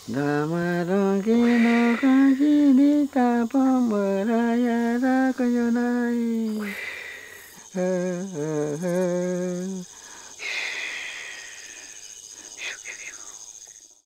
Damarongki no kanji ni tapong beraya da koyonai.